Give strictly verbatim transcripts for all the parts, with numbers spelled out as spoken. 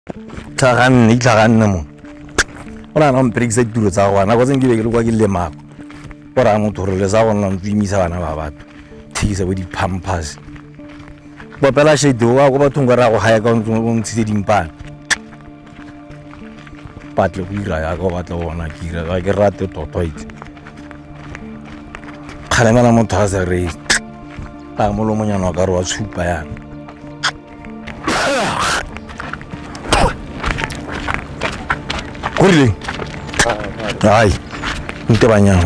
Tlagan, itlagan na mo. Wala nang break sa tulo sa wana. Kasi hindi ko kwa kile mako. Para mo turo le sa wana nang sa wana babat. Tisa with the pampas. Ba pela she do wa ko ba thunga ra go haya ka ntse tse dimpa. Patlo go ira ya go batla bona kira ga ke rate toto itse. Khalema la motho a sa re. Ta mo lo monyana ka ro wa tshupa ya. Kurile. Ai. Nte banyana.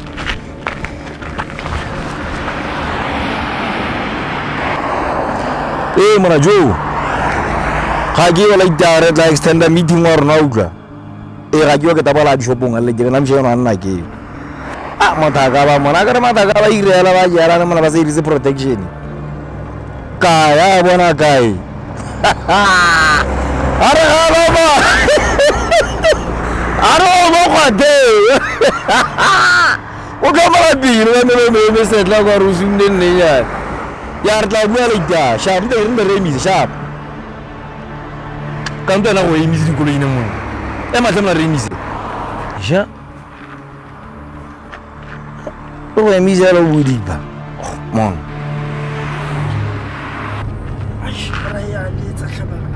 Eh mona jo. Ga ke la itare tla extend a meeting or na utlwa. E ga ke ke tabala di shopong alle ke na msheno nna ke. Ah motha ka ba mona ka re motha ka ba irela ba jara na mona ba se irise protection. Ka ya bona kai. Are ga ba. Aro mo kwate. O ka mara biro na me me me setla go rusunde ne ya. Yar tla bua le ja, sharp de rin de remis sharp. Kanto na go emis di kulo ina mo. E ma tsamla remis. Ja. O emis ya lo budi ba. Mon. Ai, ra ya le tsa khabara.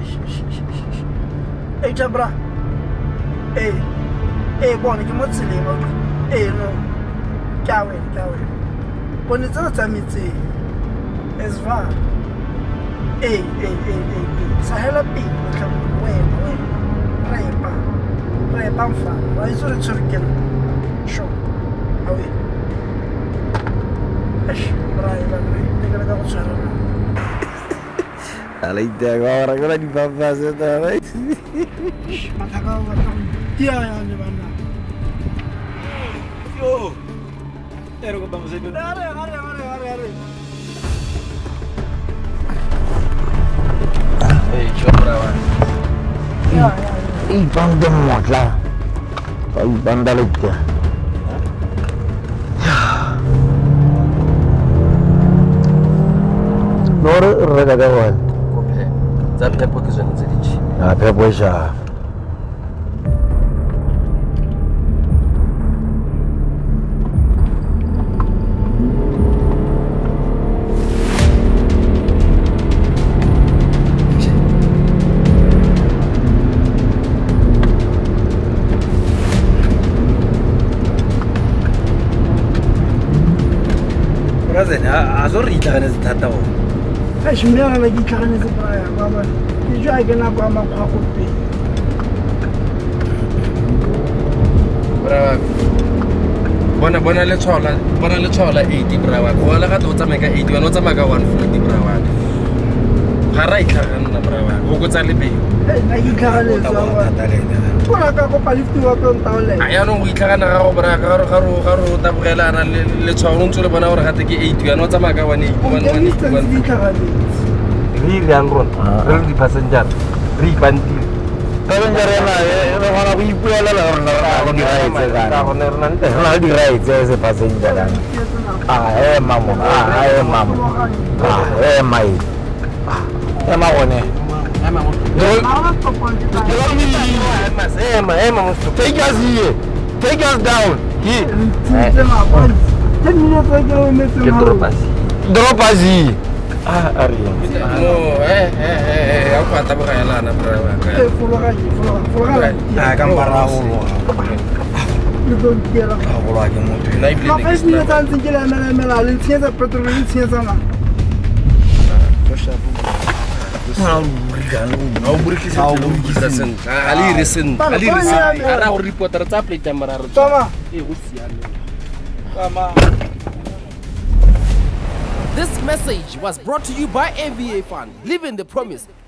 Ei jabra. Eh, eh, bona ke mo tseleng ba. Eh no. Kawe, kawe. Bona tsela tsa metse. Es va. Eh, eh, eh, eh. Sahela pi, ka we, we. Repa. Repa mfa. Wa iso re tshirken. Sho. Awe. Ash, brai ba re. Te ka ga go tsara. Ala ida agora agora di papá se tá, vai. Mata ka wa ta. Tia ya le bana. Yo. Ero ko vamos a ir. Are, are, are, are, are. Eh, chopra. Ya, ya. Ih, banda motla. Ai banda lejja. Nor rega gawal. Kophe. Za phepho ke tsone tse ditshi. Ah, phepho ja. Azori itlhagane se thata go. Ai shimela la ke itlhagane se bra ya baba. Ke jwa ke na kwa makgwa go pe. Brava. Bona bona le tshola, bona le tshola eighty brava. Go la ga to tsameka eighty wena o tsamaka one forty brava. Ga ra itlhagane na brava. Go go tsa le be. Eh na ke itlhagane se baba. Bona ka go palifti wa ko ntaole. Aya no go itlhagana ga go bra ga ga go ga go tabogelana le le tshwao ntse le bona gore gate ke eighty wena o tsamaka one eighty one one. Re re ang ron. Re di passenger. Re bandile. Passenger na e re gona go ipuela la rona go di rights ga. Ka go ne re nante. Na di rights se passenger ga. Ah, eh mamo. Ah, eh mamo. Ah, eh mai. Ah, eh ma one. Ema mo. Ema, Ema, take us here. Take us down. Here. ten minutes ago me se. Ke drop us. Drop us here. Ah, Ariel. No, eh eh eh, aku kata bagaimana na brava. Eh, fulaga, fulaga. Ah, kampara holo. Lu kira. Ah, holo ke motho. Na ibile. Ma fes minutes antse ke la mela mela le tsietsa petrol le tsietsa na. Ah, burikano. No burikisa. No burikisa. Ali recent. Ali recent. Ara o reporter tsa plate mararo. Tama. Eh, go siame. Tama. This message was brought to you by A V A Fund, living the promise.